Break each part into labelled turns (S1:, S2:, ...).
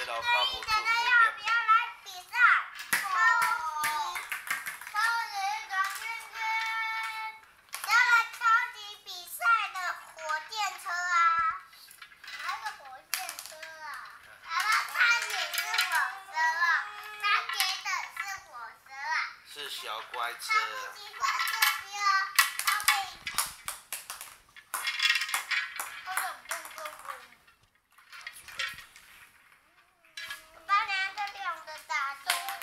S1: 老卡无出无点。
S2: 不要来比赛，超级转圈圈，要来超级比赛的火电车啊！哪个火电车啊？爸爸，它也是火车啊，它给的是火车啊。
S1: 是小乖车。
S2: 它不喜欢这边啊，它会。爸，拿这两个打结了。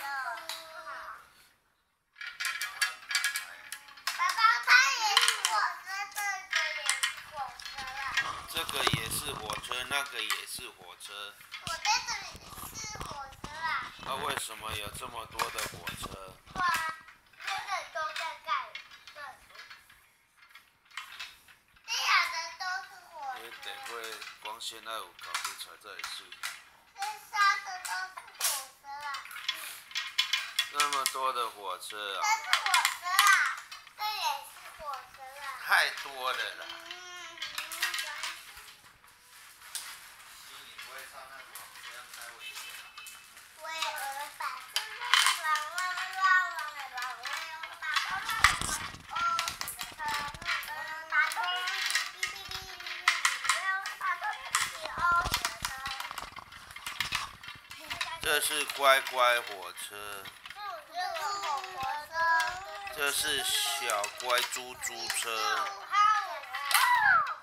S2: 爸爸，它也是火车，这个也是火车啊。
S1: 这个也是火车，那个也是火车。
S2: 我在这里是火车啊。
S1: 那为什么有这么多的火车？
S2: 哇，这个都在盖，这两个都是火
S1: 你
S2: 车。
S1: 得会光线爱有搞不出这里是。
S2: 这杀的都是火车啊。
S1: 那么多的火车啊！
S2: 这是火车啊，这也是火车啊。
S1: 太多了啦。你不会唱那种这样太危险了。
S2: 我也把这个
S1: 这是乖乖火车。
S2: 这是
S1: 这是小乖猪猪车。